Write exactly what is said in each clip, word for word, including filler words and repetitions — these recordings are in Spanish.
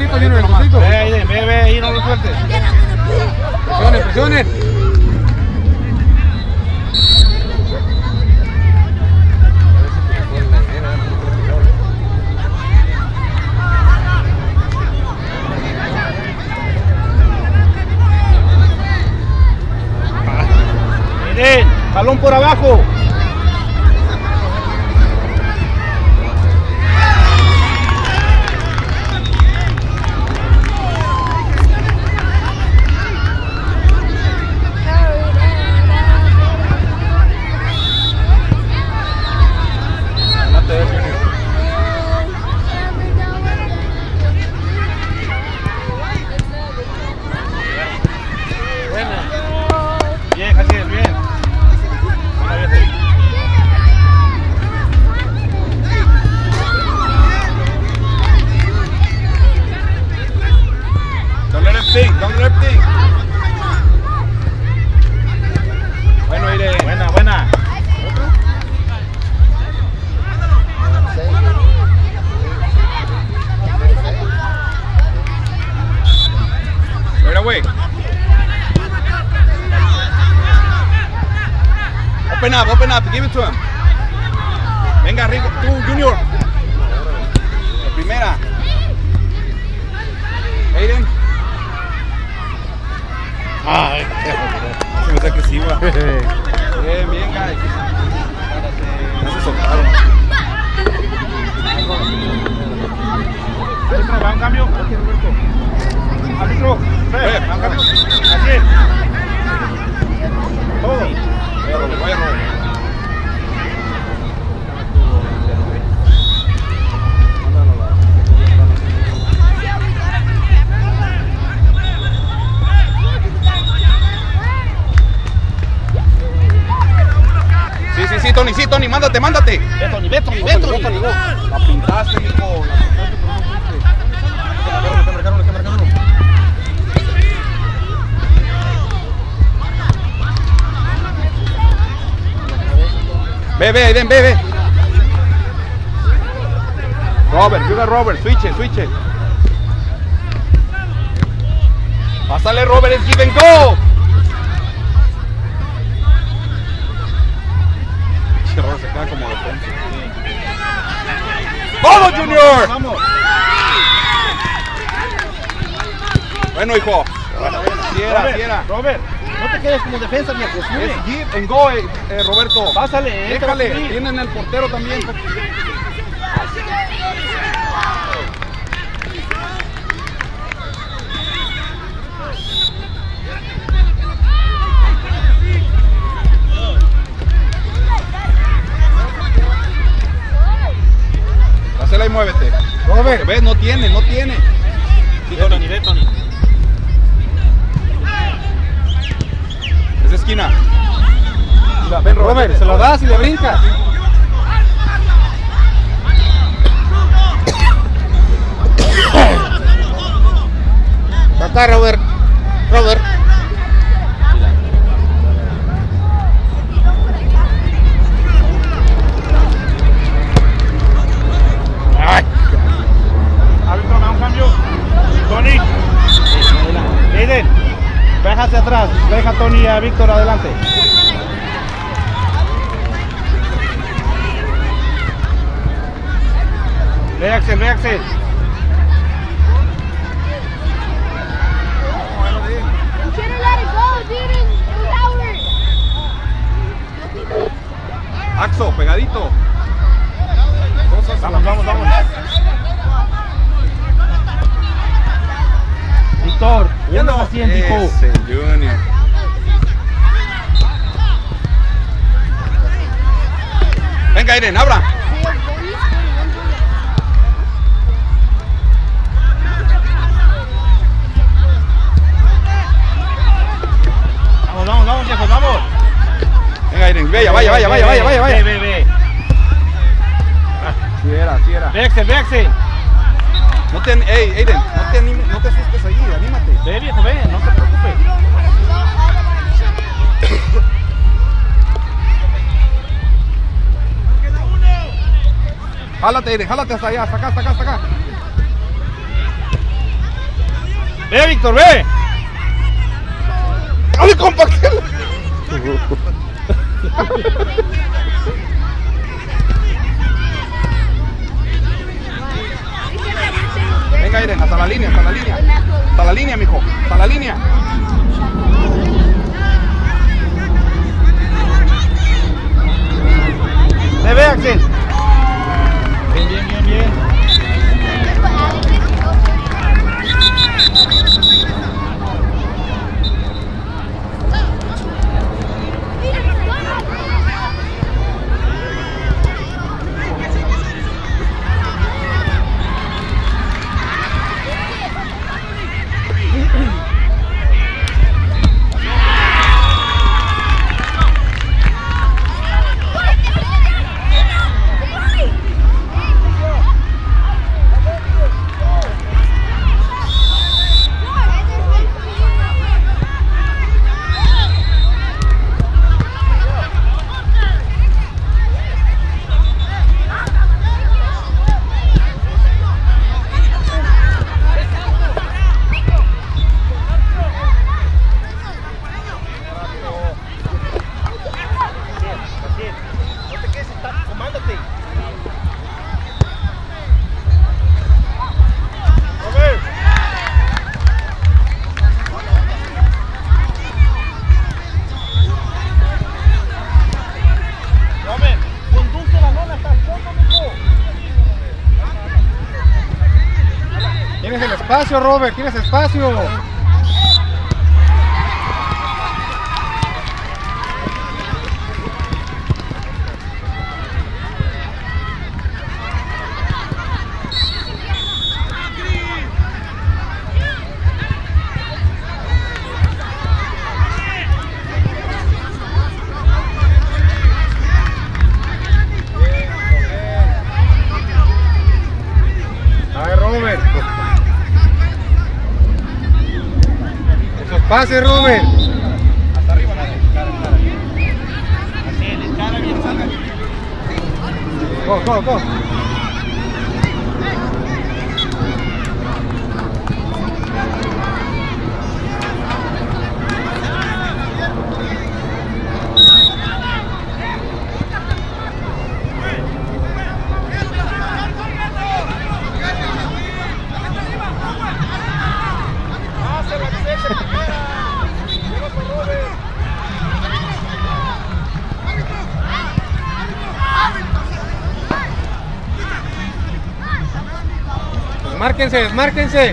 cortito, Junior, el cortito. Ve ahí, ve, ve ahí, no lo sueltes. Presionen, presionen. Miren, balón por abajo. Bien, Jaciel, bien. Don't let him think, don't let him think. Bueno, Irene. Buena, buena. Right away. Open up, open up, give it to him. Venga, Rico, tú, Junior. La primera. Aiden. Ay, se me está que sí va. Bien, bien, guys. No se soltaron. Árbitro, va un cambio. Árbitro, ve, va un cambio. Así es. Todo. Vaya, Robert. Sí, sí, sí, Tony, sí, Tony, mándate, mándate. Ve, Tony, ve, Tony, ve, Tony. La pintaste, mijo. Ve, ve, Aiden, ve, ve. Robert, ayuda a Robert, switch it, switch it. Pásale, Robert, es give and go. Robert se queda como defensa. ¡Vamos, Junior! Vamos. Bueno, hijo. Fiera, Robert, fiera. Robert, no te quedes como defensa, viejo. Es give and go, eh, eh, Roberto. Pásale, déjale. entra, sí. Tienen el portero también. Hacela y muévete. Robert, ¿Ves? No tiene, no tiene. Sí, Tony, ve, Tony. Es esquina. Mira, ven, Robert, se lo das y le brincas. Acá, Robert. Robert. Ay. Árbitro, da un cambio. Tony. Aiden, deja hacia atrás. Deja a Tony y a Víctor adelante. Ve, Axel, ve, Axel. Axo, pegadito. Vamos, vamos, vamos. Víctor, ¿qué andas haciendo, hijo? Ese, Junior. Venga, Aiden, abra. Vamos, vamos, vamos, viejos, vamos. Venga, Aiden, vaya, vaya, vaya, vaya, vaya, vaya, vaya. Ve, ve, ve. Sí era, sí era. Ve, Axel, ve, Axel. No te, ey, Aiden, no te animes, no te asustes ahí, anímate. Ve, viejo, ve, no te preocupes. Jálate, Aiden, jálate hasta allá, hasta acá, hasta acá, hasta acá. Ve, Víctor, ve. ¡Ay, compa! Venga, Aiden, hasta la línea, hasta la línea. Hasta la línea, mijo. Hasta la línea. Ve, ve, Axel. Bien, bien, bien, bien. Tienes el espacio, Robert, tienes espacio. Ay, Robert. Esos pases, Robert. Hasta arriba, nada. Cara, cara. Así, de cara bien, salga. Go, go, go. Márquense, desmárquense.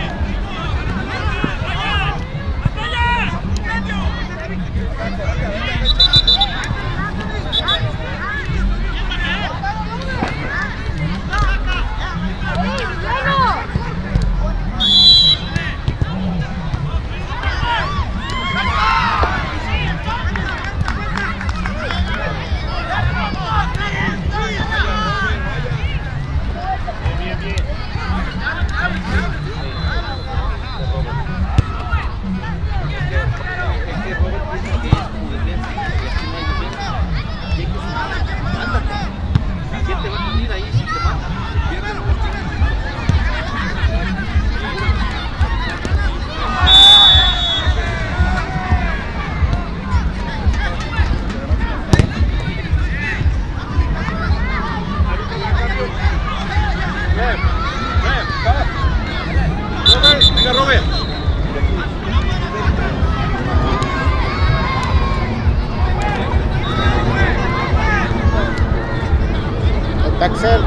Venga, Robert. Axel.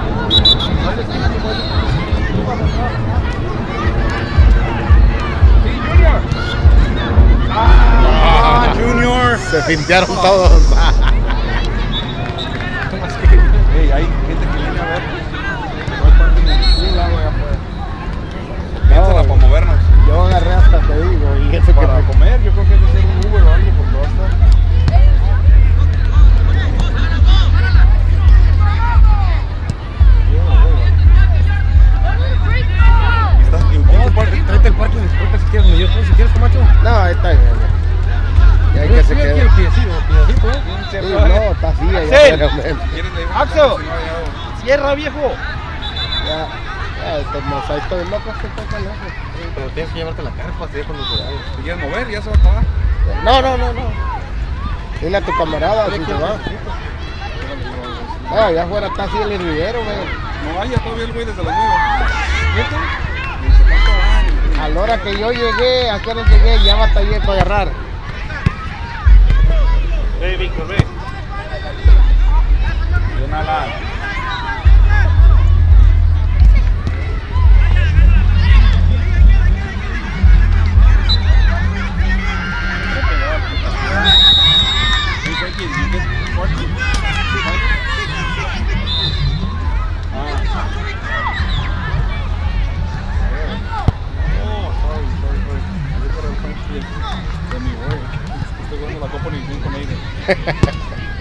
Ah, Junior. Se pintearon todos. Hey, hay gente que viene a ver. No hay parking en ningún lado allá afuera. Piénsala para movernos. Yo agarré hasta te digo y eso que Para me... comer, yo creo que hay que hacer un Uber o algo porque va a estar. Tráete el parque de disputa si quieres, yo si quieres, Camacho. No, está bien. Ya hay que se quede. Sí, no, está así. Axel. Axel. Cierra, viejo. Ya. Ah, estos mozos, estoy loco, estoy con eso. Pero tienes que llevarte la carpa, así cuando se vaya. Si quieres mover, ya se va a pagar. No, no, no, no. Dile a tu camarada si se va. Ah, allá afuera está así el hervidero, güey. No vaya todavía el güey desde las nueve. ¿Neta? Dice, ¿cuánto van? A la hora que yo llegué, a qué hora llegué, ya batallé para agarrar. Ve, Víctor, ve. Bien, Alan. You think you you get forty? Oh, sorry, sorry, sorry. Yo por el Frankie de mi güey. Estoy jugando la Copa Nivea con Aiden.